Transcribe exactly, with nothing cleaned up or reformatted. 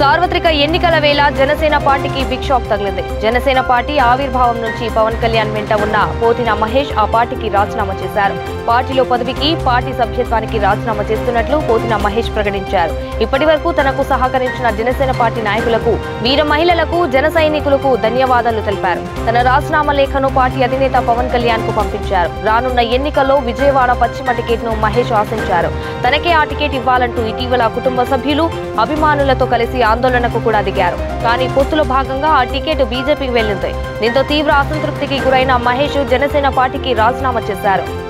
సార్వత్రిక ఎన్నికల వేళ జనసేన పార్టీకి బిగ్ షాక్ తగిలింది. జనసేన పార్టీ ఆవిర్భావం నుంచి పవన్ కళ్యాణ్ వెంట ఉన్న పోతిన మహేష్ ఆ పార్టీకి రాజీనామా చేశారు. పార్టీలో పదవికి, పార్టీ సభ్యత్వానికి రాజీనామా చేస్తున్నట్లు పోతిన మహేష్ ప్రకటించారు. ఇప్పటి వరకు తనకు సహకరించిన జనసేన పార్టీ నాయకులకు, వీర మహిళలకు, జన సైనికులకు ధన్యవాదాలు తెలిపారు. తన రాజీనామా లేఖను పార్టీ అధినేత పవన్ కళ్యాణ్ కు పంపించారు. రానున్న ఎన్నికల్లో విజయవాడ పశ్చిమ టికెట్ ను మహేష్ ఆశించారు. తనకే ఆ టికెట్ ఇవ్వాలంటూ ఇటీవల కుటుంబ సభ్యులు, అభిమానులతో కలిసి ఆందోళనకు కూడా దిగారు. కానీ పొత్తులో భాగంగా ఆ టికెట్ బీజేపీకి వెళ్లింది. దీంతో తీవ్ర అసంతృప్తికి గురైన మహేష్ జనసేన పార్టీకి రాజీనామా చేశారు.